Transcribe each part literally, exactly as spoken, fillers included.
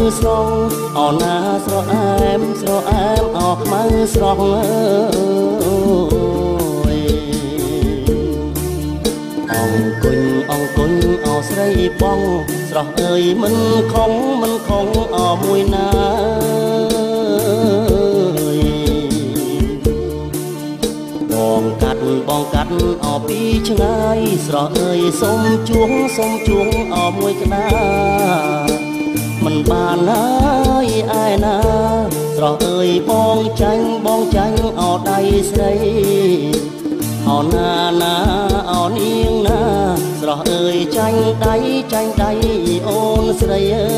ស្រងអោណាស្រអែមស្រអែមអោខ្មៅស្រងអើយអង្គុញអង្គុញអោស្រីបងស្រស់អើយមិនខំមិនខំអោមួយណាបងកាត់បងកាត់អោពីឆ្ងាយស្រស់អើយសុំជួងសុំជួងអោមួយក្តាមិនបានហើយឯណាស្រស់អើយបងចាញ់បងចាញ់អោដៃស្រីអោណាណាអោនាងណាស្រស់អើយចាញ់ដៃចាញ់ដៃអូនស្រីអើ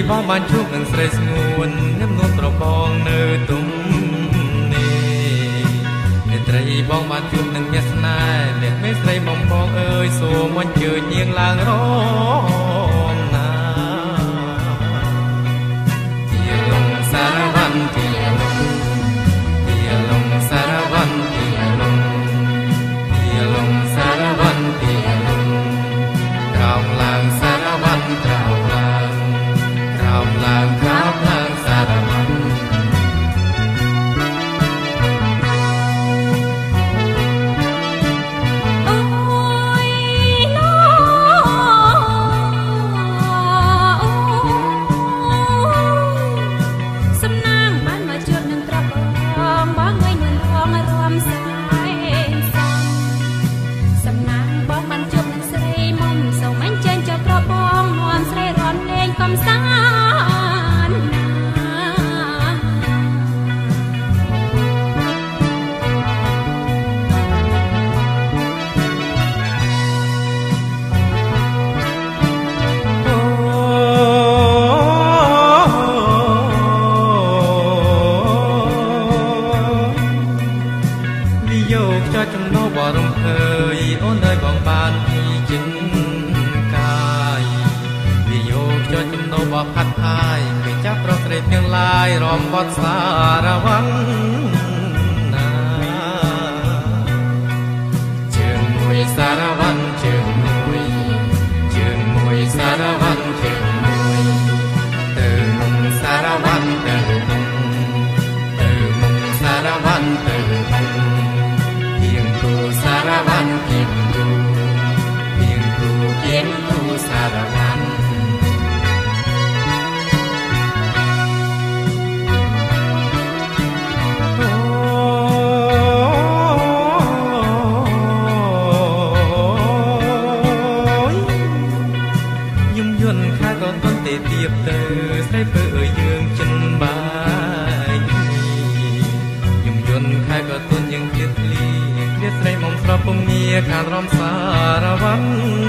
បងបានជួបនឹងស្រីស្ងួននឹមនួនប្របងនៅទុំនេះនេត្រីបងបានជួបនឹងញាក់ស្នេហ៍អ្នកមេស្រីបងបងអើយសូមអញ្ជើញនាងឡើងរងណាជាលងសារវ័នជាលងជាលងសារវ័នជាលងជាលងសារវ័នជាលងក្រោមឡើងសារវ័នក្រោមឡើងក្រោមឡើងក្រោមឡើងសារវ័នរំបត់សារវ័នណាជើងមួយសារវ័នជើងមួយជើងមួយសារវ័នជើងមួយទៅមុំសារវ័នទៅមុំទៅមុំសារវ័នទៅមុំទៀងគូសារវ័នទៀងគូទៀងគូទៀងគូសារវ័នទៀបទៅស្រីពើអើយយើងចិនបាយយំយន់ខែក៏ទុនយើងទៀតលីទៀតស្រីមុំស្របពុំងារខានរំសារវ័ន